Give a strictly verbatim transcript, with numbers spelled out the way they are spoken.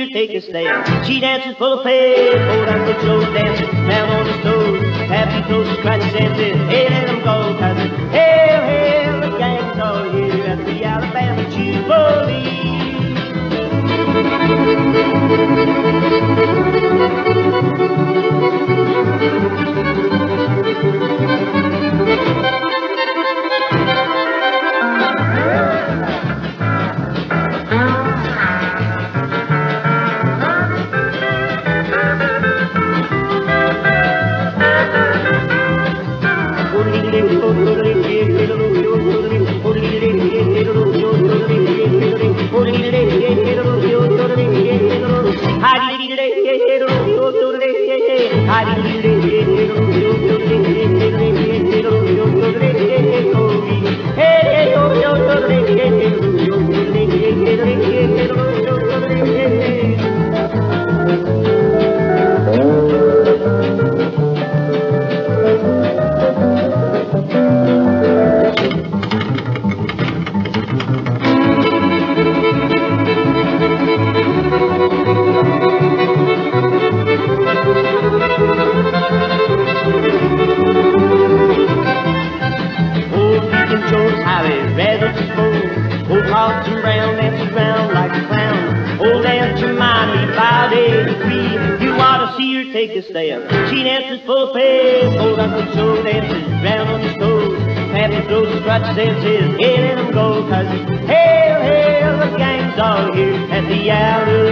her take a stand. She dances full of faith, old Uncle Joe dances down on his toes. Happy close scratch dances, hey, let them go, cousin. Hail, hail, the gang's all here at the Alabama Jubilee. Take a stand. She dances full of faith, old Uncle Joe dances round on his toes. Happy throws and scratch dances, hey, let them go, cousin. Hail, hail, the gang's all here at the Alabama